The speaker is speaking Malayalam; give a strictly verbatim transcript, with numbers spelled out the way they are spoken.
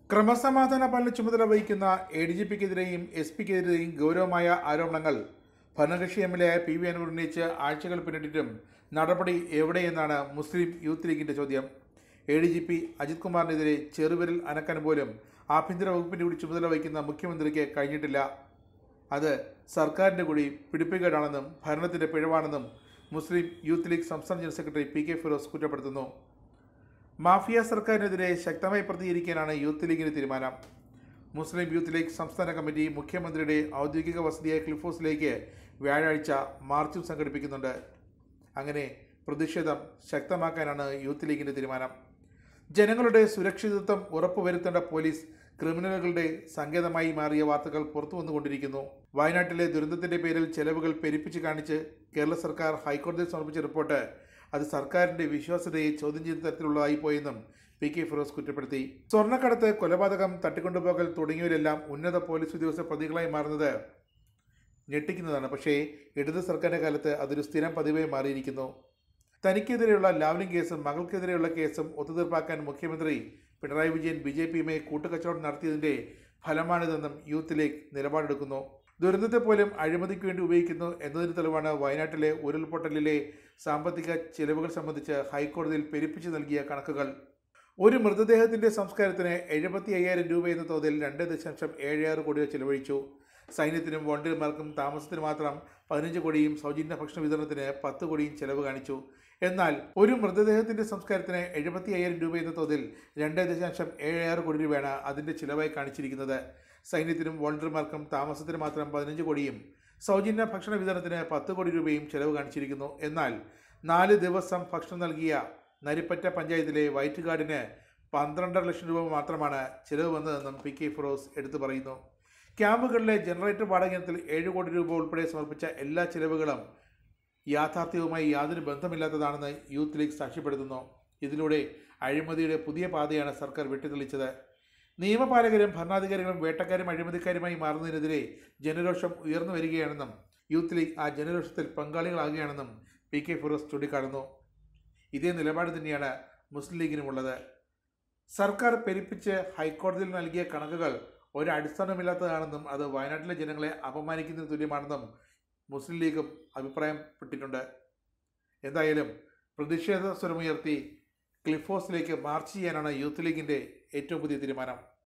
ക്രമസമാധാന പാലന ചുമതല വഹിക്കുന്ന എ ഡി ജി പിക്കെതിരെയും എസ് പിക്കെതിരെയും ഗൗരവമായ ആരോപണങ്ങൾ ഭരണകക്ഷി എം എൽ എ ആയ പി വി അൻവർ ഉന്നയിച്ച് ആഴ്ചകൾ പിന്നിട്ടിട്ടും നടപടി എവിടെയെന്നാണ് മുസ്ലിം യൂത്ത് ലീഗിന്റെ ചോദ്യം. A D G P Ajith കുമാറിനെതിരെ ചെറുവിരൽ അനക്കാൻ പോലും ആഭ്യന്തര വകുപ്പിന്റെ കൂടി ചുമതല വഹിക്കുന്ന മുഖ്യമന്ത്രിക്ക് കഴിഞ്ഞിട്ടില്ല. അത് സർക്കാരിന്റെ കൂടി പിടിപ്പുകേടാണെന്നും ഭരണത്തിന്റെ പിഴവാണെന്നും മുസ്ലിം യൂത്ത് ലീഗ് സംസ്ഥാന general secretary P K Firos കുറ്റപ്പെടുത്തുന്നു. മാഫിയ സർക്കാരിനെതിരെ ശക്തമായി പ്രതികരിക്കാനാണ് യൂത്ത് ലീഗിന്റെ തീരുമാനം. മുസ്ലിം യൂത്ത് ലീഗ് സംസ്ഥാന കമ്മിറ്റി മുഖ്യമന്ത്രിയുടെ ഔദ്യോഗിക വസതിയായ ക്ലിഫ് ഹൗസിലേക്ക് വ്യാഴാഴ്ച മാർച്ചും സംഘടിപ്പിക്കുന്നുണ്ട്. അങ്ങനെ പ്രതിഷേധം ശക്തമാക്കാനാണ് യൂത്ത് ലീഗിന്റെ തീരുമാനം. ജനങ്ങളുടെ സുരക്ഷിതത്വം ഉറപ്പുവരുത്തേണ്ട പോലീസ് ക്രിമിനലുകളുടെ സങ്കേതമായി മാറിയ വാർത്തകൾ പുറത്തു വന്നുകൊണ്ടിരിക്കുന്നു. വയനാട്ടിലെ ദുരന്തത്തിന്റെ പേരിൽ ചെലവുകൾ പെരുപ്പിച്ച് കാണിച്ച് കേരള സർക്കാർ ഹൈക്കോടതിയിൽ സമർപ്പിച്ച റിപ്പോർട്ട് അത് സർക്കാരിന്റെ വിശ്വാസ്യതയെ ചോദ്യം ചെയ്യുന്ന തരത്തിലുള്ളതായി പോയെന്നും പി കെ ഫിറോസ് കുറ്റപ്പെടുത്തി. സ്വർണ്ണക്കടത്ത്, കൊലപാതകം, തട്ടിക്കൊണ്ടുപോകൽ തുടങ്ങിയവരെല്ലാം ഉന്നത പോലീസ് ഉദ്യോഗസ്ഥ പ്രതികളായി മാറുന്നത് ഞെട്ടിക്കുന്നതാണ്. പക്ഷേ ഇടത് സർക്കാരിന്റെ കാലത്ത് അതൊരു സ്ഥിരം പതിവായി മാറിയിരിക്കുന്നു. തനിക്കെതിരെയുള്ള ലാവ്ലിംഗ് കേസും മകൾക്കെതിരെയുള്ള കേസും ഒത്തുതീർപ്പാക്കാൻ മുഖ്യമന്ത്രി പിണറായി വിജയൻ ബി ജെ പിയുമായി കൂട്ടുകച്ചവടം നടത്തിയതിന്റെ ഫലമാണിതെന്നും യൂത്ത് ലീഗ് നിലപാടെടുക്കുന്നു. ദുരന്തത്തെ പോലും അഴിമതിക്ക് വേണ്ടി ഉപയോഗിക്കുന്നു എന്നതിന് തെളിവാണ് വയനാട്ടിലെ ഉരുൾപൊട്ടലിലെ സാമ്പത്തിക ചെലവുകൾ സംബന്ധിച്ച് ഹൈക്കോടതിയിൽ പെരുപ്പിച്ചു നൽകിയ കണക്കുകൾ. ഒരു മൃതദേഹത്തിന്റെ സംസ്കാരത്തിന് എഴുപത്തി അയ്യായിരം രൂപ എന്ന തോതിൽ രണ്ട് ദശാംശം ഏഴ് ആറ് കോടി ചെലവഴിച്ചു. സൈന്യത്തിനും വോളണ്ടിയർമാർക്കും താമസത്തിന് മാത്രം പതിനഞ്ച് കോടിയും സൗജന്യ ഭക്ഷണ വിതരണത്തിന് പത്ത് കോടിയും ചെലവ് കാണിച്ചു. എന്നാൽ ഒരു മൃതദേഹത്തിന്റെ സംസ്കാരത്തിന് എഴുപത്തി അയ്യായിരം രൂപ എന്ന തോതിൽ രണ്ട് ദശാംശം ഏഴ് ആറ് കോടി രൂപയാണ് അതിന്റെ ചിലവായി കാണിച്ചിരിക്കുന്നത്. സൈന്യത്തിനും വോളണ്ടിയർമാർക്കും താമസത്തിന് മാത്രം പതിനഞ്ച് കോടിയും സൗജന്യ ഭക്ഷണ വിതരണത്തിന് പത്ത് കോടി രൂപയും ചെലവ് കാണിച്ചിരിക്കുന്നു. എന്നാൽ നാല് ദിവസം ഭക്ഷണം നൽകിയ നരിപ്പറ്റ പഞ്ചായത്തിലെ വൈറ്റുകാടിന് പന്ത്രണ്ടര ലക്ഷം രൂപ മാത്രമാണ് ചിലവ് വന്നതെന്നും പി കെ ഫിറോസ് എടുത്തു പറയുന്നു. ക്യാമ്പുകളിലെ ജനറേറ്റർ വാടകയിനത്തിൽ ഏഴ് കോടി രൂപ ഉൾപ്പെടെ സമർപ്പിച്ച എല്ലാ ചിലവുകളും യാഥാർത്ഥ്യവുമായി യാതൊരു ബന്ധമില്ലാത്തതാണെന്ന് യൂത്ത് ലീഗ് സാക്ഷ്യപ്പെടുത്തുന്നു. ഇതിലൂടെ അഴിമതിയുടെ പുതിയ പാതയാണ് സർക്കാർ വെട്ടിത്തെളിച്ചത്. നിയമപാലകരും ഭരണാധികാരികളും വേട്ടക്കാരും അഴിമതിക്കാരുമായി മാറുന്നതിനെതിരെ ജനരോഷം ഉയർന്നു വരികയാണെന്നും യൂത്ത് ലീഗ് ആ ജനരോഷത്തിൽ പങ്കാളികളാകുകയാണെന്നും പി കെ ഫിറോസ് ചൂണ്ടിക്കാണുന്നു. ഇതേ നിലപാട് തന്നെയാണ് മുസ്ലിം ലീഗിനുമുള്ളത്. സർക്കാർ പെരുപ്പിച്ച് ഹൈക്കോടതിയിൽ നൽകിയ കണക്കുകൾ ഒരടിസ്ഥാനമില്ലാത്തതാണെന്നും അത് വയനാട്ടിലെ ജനങ്ങളെ അപമാനിക്കുന്നതിന് തുല്യമാണെന്നും മുസ്ലിം ലീഗും അഭിപ്രായപ്പെട്ടിട്ടുണ്ട്. എന്തായാലും പ്രതിഷേധ സ്വരമുയർത്തി ക്ലിഫ് ഹൗസിലേക്ക് മാർച്ച് ചെയ്യാനാണ് യൂത്ത് ലീഗിൻ്റെ ഏറ്റവും പുതിയ തീരുമാനം.